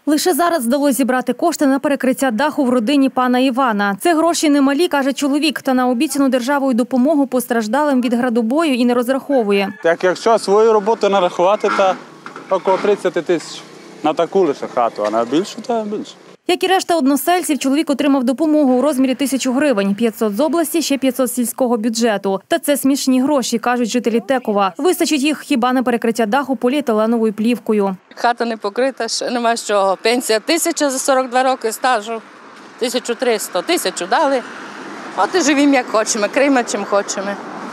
Лише зараз вдалося зібрати кошти на перекриття даху в родині пана Івана. Це гроші немалі, каже чоловік, та на обіцяну державою допомогу постраждалим від градобою і не розраховує. Якщо свою роботу нарахувати, то около 30 тисяч на таку лише хату, а на більшу – то більше. Як і решта односельців, чоловік отримав допомогу у розмірі 1000 гривень, 500 з області, ще 500 з сільського бюджету. Та це смішні гроші, кажуть жителі Текова. Вистачить їх хіба на перекриття даху поліетиленовою плівкою. Хата не покрита, ще нема з чого. Пенсія 1000 за 42 роки стажу, 1300, 1000 дали. От і живімо як хочемо, криємо чим хочемо.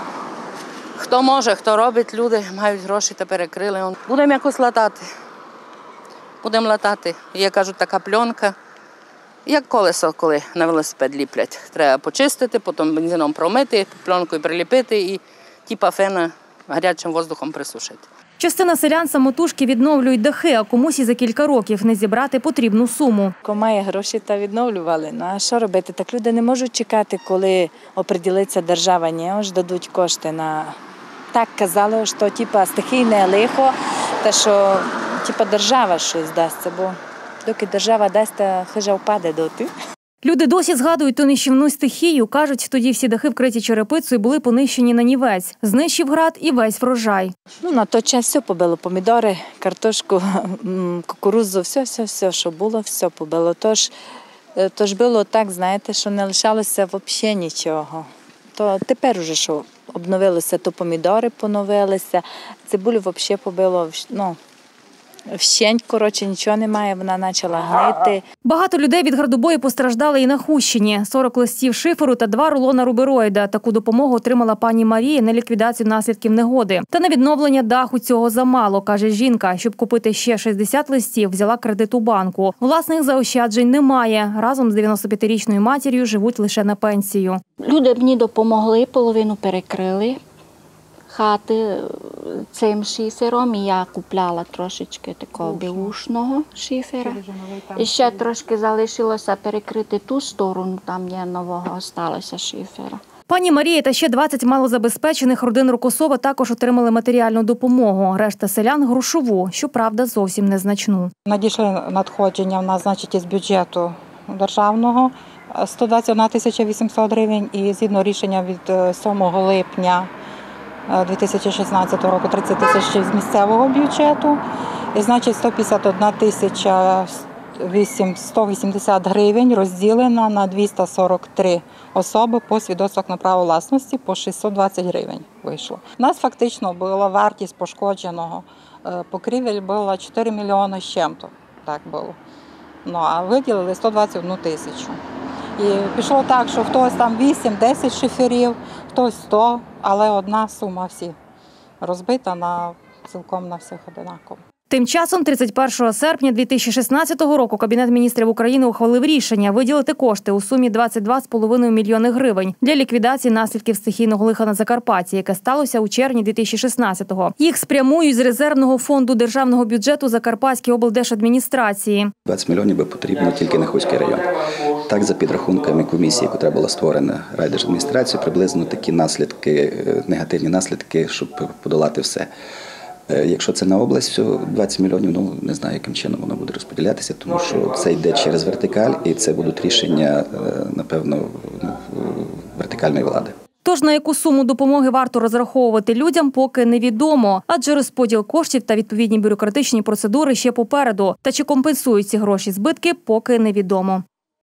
Хто може, хто робить, люди мають гроші та перекрили. Будемо якось латати. Будемо латати. Є, кажуть, така пленка. Як колесо, коли на велосипед ліплять. Треба почистити, потім бензином промити, пленкою приліпити і типа фена гарячим воздухом присушити. Частина селян самотужки відновлюють дахи, а комусь і за кілька років не зібрати потрібну суму. Кому має гроші, та відновлювали. Ну, а що робити? Так люди не можуть чекати, коли оприділиться держава. Ні, ось дадуть кошти на... Так казали, що стихійне лихо, та що держава щось дасть, бо доки держава дасть, то хижа впаде доти. Люди досі згадують ту нищівну стихію. Кажуть, тоді всі дахи вкриті черепицею були понищені нанівець. Знищив град і весь врожай. На той час все побило. Помідори, картошку, кукурудзу, все, що було, все побило. Тож було так, знаєте, що не лишалося взагалі нічого. То тепер уже що обновилося, то помідори поновилися, цибулю взагалі побило, вщент, нічого немає, вона почала гнити. Багато людей від градобою постраждали і на Хустщині. 40 листів шиферу та 2 рулона рубероїда. Таку допомогу отримала пані Марія на ліквідацію наслідків негоди. Та на відновлення даху цього замало, каже жінка. Щоб купити ще 60 листів, взяла кредит у банку. Власних заощаджень немає. Разом з 95-річною матір'ю живуть лише на пенсію. Люди мені допомогли, половину перекрили хати цим шифером, і я купляла трошечки такого беушного шифера. І ще трошки залишилося перекрити ту сторону, там є нового залишилося шифера. Пані Марія та ще 20 малозабезпечених родин Рокосова також отримали матеріальну допомогу. Решта селян – грошову, щоправда, зовсім незначну. Надійшли надходження в нас, із бюджету державного 121 800 гривень і згідно рішення від 7 липня 2016 року 30 тисяч з місцевого бюджету, і, 151 180 гривень розділено на 243 особи по свідоцтвах на право власності, по 620 гривень вийшло. У нас фактично була вартість пошкодженого покрівель була 4 мільйони з чим-то, так було. А виділили 121 тисячу. І пішло так, що хтось там 8-10 шиферів, хтось 100, але одна сума всі розбита цілком на всіх одинаково. Тим часом 31 серпня 2016 року Кабінет міністрів України ухвалив рішення виділити кошти у сумі 22,5 мільйони гривень для ліквідації наслідків стихійного лиха на Закарпатті, яке сталося у червні 2016-го. Їх спрямують з резервного фонду державного бюджету Закарпатської облдержадміністрації. 20 мільйонів би потрібно тільки на Хуський район. Так, за підрахунками комісії, яка була створена райдержадміністрацією, приблизно такі наслідки, негативні наслідки, щоб подолати все. Якщо це на область, 20 мільйонів, не знаю, яким чином воно буде розподілятися, тому що це йде через вертикаль, і це будуть рішення, напевно, вертикальної влади. Тож на яку суму допомоги варто розраховувати людям, поки невідомо. Адже розподіл коштів та відповідні бюрократичні процедури ще попереду. Та чи компенсують ці гроші збитки, поки невідомо.